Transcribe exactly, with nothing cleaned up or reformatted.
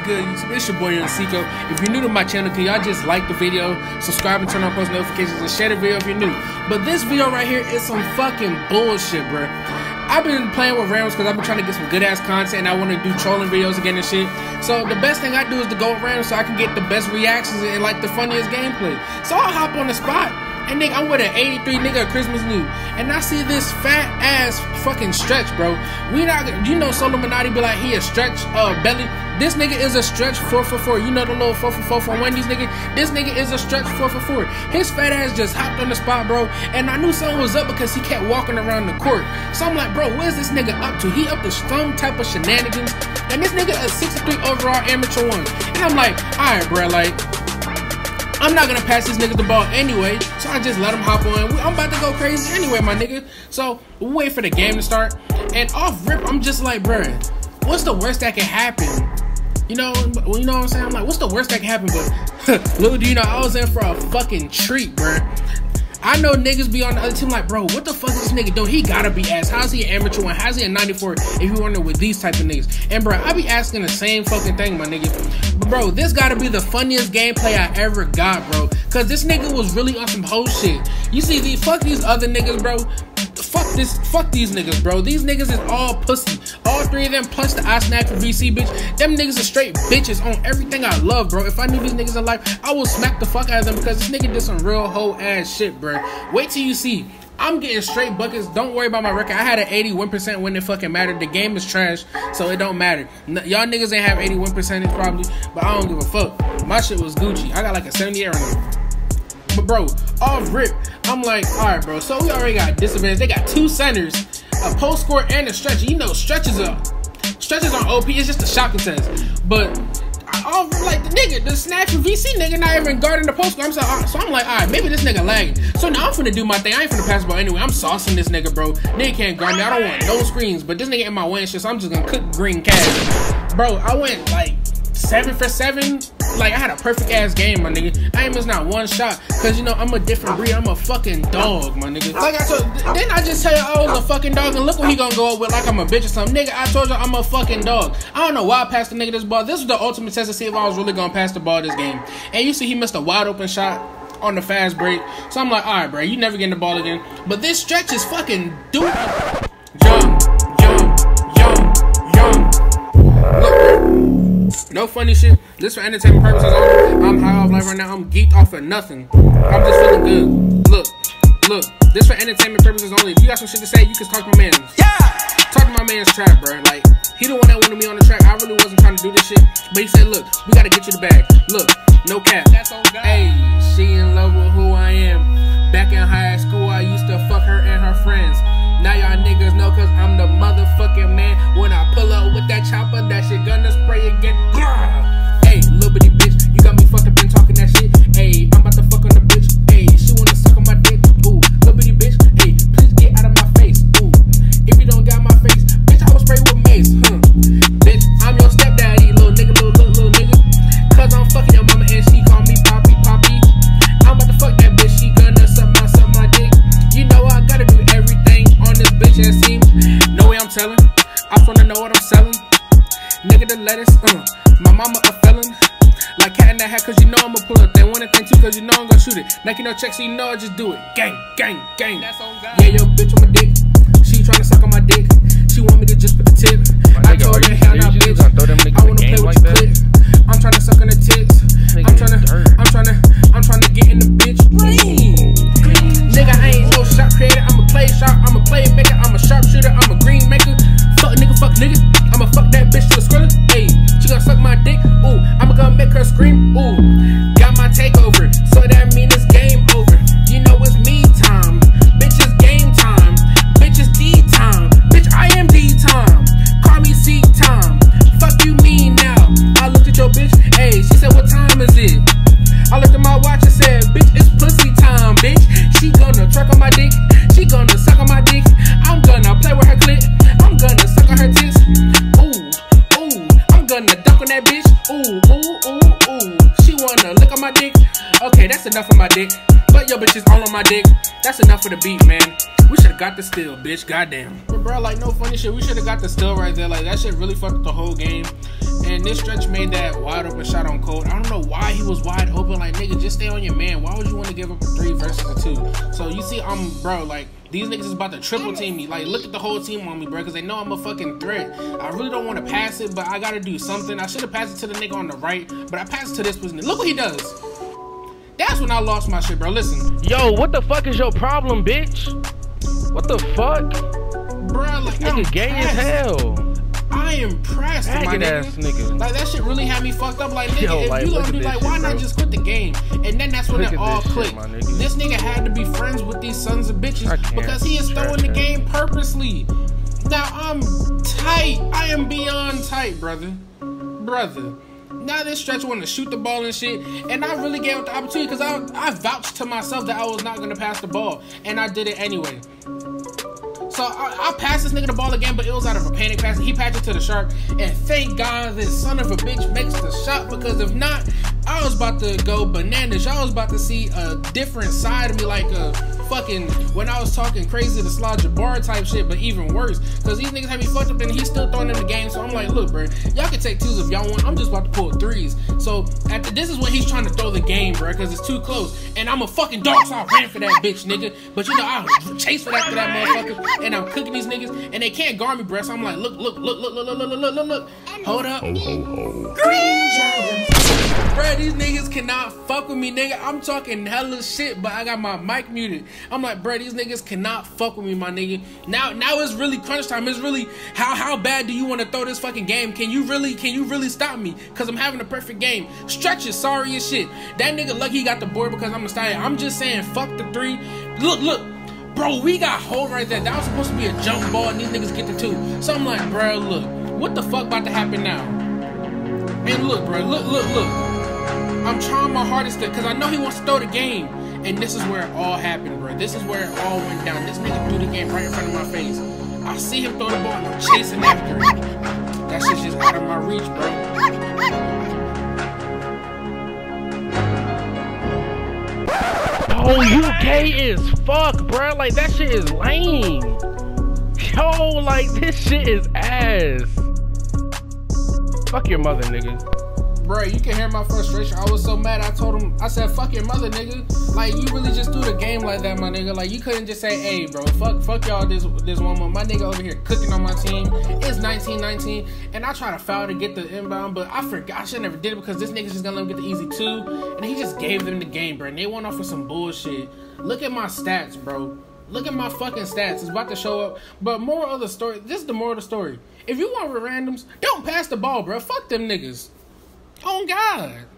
good, YouTube? It's your boy Young Seco. If you're new to my channel, can y'all just like the video, subscribe and turn on post notifications, and share the video if you're new. But this video right here is some fucking bullshit, bro. I've been playing with randoms because I've been trying to get some good ass content and I want to do trolling videos again and shit. So the best thing I do is to go with random so I can get the best reactions and like the funniest gameplay. So I'll hop on the spot. And nigga, I'm with an eighty-three nigga at Christmas New, and I see this fat ass fucking Stretch, bro. We not, you know, Solo Minotti be like he a Stretch uh belly. This nigga is a Stretch four for four. You know the little four for four from Wendy's nigga. This nigga is a Stretch four for four. His fat ass just hopped on the spot, bro. And I knew something was up because he kept walking around the court. So I'm like, bro, where's this nigga up to? He up to some type of shenanigans. And this nigga a sixty-three overall amateur one. And I'm like, all right, bro, like, I'm not gonna pass this nigga the ball anyway, so I just let him hop on. I'm about to go crazy anyway, my nigga. So we wait for the game to start, and off rip, I'm just like, bruh, what's the worst that can happen? You know, you know what I'm saying? I'm like, what's the worst that can happen? But little do you know, I was in for a fucking treat, bruh. I know niggas be on the other team like, bro, what the fuck is this nigga doing? He gotta be ass. How's he an amateur one? How's he a ninety-four if you wonder with these type of niggas? And bro, I be asking the same fucking thing, my nigga. But bro, this gotta be the funniest gameplay I ever got, bro. Cause this nigga was really on some hoe shit. You see, these fuck these other niggas, bro. Fuck this, fuck these niggas, bro. These niggas is all pussy. All three of them plus the I snack for V C, bitch. Them niggas are straight bitches on everything I love, bro. If I knew these niggas in life, I would smack the fuck out of them because this nigga did some real hoe ass shit, bro. Wait till you see. I'm getting straight buckets. Don't worry about my record. I had an eighty-one percent when it fucking mattered. The game is trash, so it don't matter. Y'all niggas ain't have eighty-one percent probably, but I don't give a fuck. My shit was Gucci. I got like a seventy-eight right now. But bro, off rip, I'm like, all right, bro. So we already got disadvantage. They got two centers, a post score and a stretcher. You know, stretches are stretches on O P. It's just a shot contest. But all like the nigga, the snatch from V C nigga not even guarding the post score. I'm so, so I'm like, all right, maybe this nigga lagging. So now I'm finna do my thing. I ain't finna pass the ball anyway. I'm saucing this nigga, bro. Nigga can't guard me. I don't want no screens. But this nigga in my way and shit, so I'm just gonna cook green cash, bro. I went like seven for seven. Like, I had a perfect ass game, my nigga. I ain't missed not one shot. Cause you know, I'm a different breed. I'm a fucking dog, my nigga. Like I told, didn't I just tell you I was a fucking dog? And look what he gonna go up with like I'm a bitch or something. Nigga, I told you I'm a fucking dog. I don't know why I passed the nigga this ball. This was the ultimate test to see if I was really gonna pass the ball this game. And you see he missed a wide open shot on the fast break. So I'm like, alright, bro, you never getting the ball again. But this stretch is fucking dude. Young, young, young, young. Look, bro. No funny shit. This for entertainment purposes only. I'm high off life right now. I'm geeked off of nothing. I'm just feeling good. Look, look. This for entertainment purposes only. If you got some shit to say, you can talk to my man. Yeah. Talk to my man's trap, bro. Like, he the one that wanted me on the track. I really wasn't trying to do this shit. But he said, look, we gotta get you the bag. Look, no cap. That's on God. Hey, she in love with who I am. Back in high school, I used to fuck her and her friends. Now y'all niggas know cause I'm the motherfucking man. When I pull up with that chopper, that shit gonna spray again. Hey, little bitty bitch, you got me fucked up and talking that shit. Hey, I'm about to fuck on the bitch. Hey, she wanna suck on my dick. Ooh, little bitty bitch. Hey, please get out of my face. Ooh, if you don't got my face, bitch, I will spray with mace. Huh? Bitch, I'm your stepdaddy, little nigga, little, little, little nigga. Cause I'm fucking your mama and she call me Poppy, Poppy. I'm about to fuck that bitch, she gonna suck my, suck my dick. You know I gotta do everything on this bitch and seem. No way I'm telling. I wanna know what I'm selling. Nigga the lettuce, uh. My mama a felon. Like cat in that hat, cause you know I'ma pull up. They want a thing too, cause you know I'm gonna shoot it. Nike no check, so you know I just do it. Gang, gang, gang. That's on God. Yeah, yo, bitch on my dick. She tryna suck on my dick. She want me to just put the tip. I told her, hell nah, bitch. I wanna play with your clit. I'm tryna suck on the tits. I'm tryna, I'm tryna, I'm tryna get in the bitch. Nigga, I ain't no shot creator. I'm a play shot. I'm a play maker. I'm a sharpshooter. I'm a green maker. Fuck nigga, fuck nigga. I'ma fuck that bitch to a skrilla. Hey, she gonna suck my dick. Ooh, I'ma gonna make her scream. Ooh, got my takeover. So that mean it's game over. You know it's me time. Bitch, it's game time. my dick. That's enough for the beat, man. We should have got the steal, bitch. Goddamn. But bro, like, no funny shit. We should have got the steal right there. Like, that shit really fucked up the whole game. And this stretch made that wide open shot on Colt. I don't know why he was wide open. Like, nigga, just stay on your man. Why would you want to give up a three versus a two? So you see, I'm, bro, like, these niggas is about to triple team me. Like, look at the whole team on me, bro, because they know I'm a fucking threat. I really don't want to pass it, but I got to do something. I should have passed it to the nigga on the right, but I passed it to this person. Look what he does. That's when I lost my shit, bro. Listen. Yo, what the fuck is your problem, bitch? What the fuck? Bro, like, this nigga gay as hell. I am pressed, my nigga. Ass nigga. Like, that shit really had me fucked up. Like, nigga, Yo, if like, you gonna do, like, shit, why bro. not just quit the game? And then that's when look it all clicked. Shit, nigga. This nigga had to be friends with these sons of bitches because he is throwing the game purposely. Now, I'm tight. I am beyond tight, brother. Brother. Now this stretch wanted to shoot the ball and shit, and I really gave it the opportunity because I, I vouched to myself that I was not going to pass the ball, and I did it anyway. So I, I passed this nigga the ball again, but it was out of a panic pass. He passed it to the sharp, and thank God this son of a bitch makes the shot, because if not, I was about to go bananas. Y'all was about to see a different side of me, like a fucking, when I was talking crazy to Slide Jabbar type shit, but even worse, because these niggas had me fucked up and he's still throwing in the game. So I'm like, look, bro, y'all can take twos if y'all want. I'm just about to pull threes. So after this is when he's trying to throw the game, bro, because it's too close. And I'm a fucking dog, so I ran for that bitch, nigga. But you know, I chased for that for that motherfucker, and I'm cooking these niggas, and they can't guard me, bro. So I'm like, look, look, look, look, look, look, look, look, look, look. Hold up. Ho, ho, ho. Green! Bro, these niggas cannot fuck with me, nigga. I'm talking hella shit, but I got my mic muted. I'm like, bro, these niggas cannot fuck with me, my nigga. Now, now it's really crunch time. It's really, how how bad do you want to throw this fucking game? Can you really, can you really stop me? Because I'm having a perfect game. Stretch is sorry as shit. That nigga lucky he got the board because I'm a stallion. I'm just saying, fuck the three. Look, look. Bro, we got hold right there. That was supposed to be a jump ball, and these niggas get the two. So I'm like, bro, look. What the fuck about to happen now? And look, bro, look, look, look. I'm trying my hardest to, because I know he wants to throw the game. And this is where it all happened, bro. This is where it all went down. This nigga threw the game right in front of my face. I see him throw the ball and I'm chasing after it. That shit's just out of my reach, bro. Oh, you gay as fuck, bro. Like, that shit is lame. Yo, like, this shit is ass. Fuck your mother, nigga. Bro, you can hear my frustration. I was so mad. I told him, I said, fuck your mother, nigga. Like, you really just threw the game like that, my nigga. Like, you couldn't just say, hey, bro, fuck fuck y'all this this one month. My nigga over here cooking on my team. It's nineteen nineteen, and I try to foul to get the inbound, but I forgot. I should never did it because this nigga's just gonna let him get the easy two, and he just gave them the game, bro. And they went off for some bullshit. Look at my stats, bro. Look at my fucking stats. It's about to show up. But moral of the story, this is the moral of the story. If you want with randoms, don't pass the ball, bro. Fuck them niggas. Oh, God.